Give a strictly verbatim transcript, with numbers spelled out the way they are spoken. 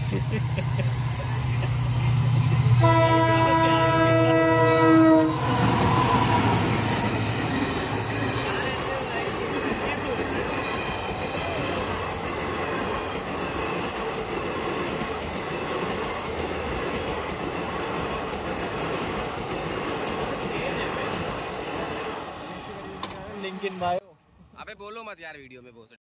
Link in bio. अबे बोलो मत यार वीडियो में बहुत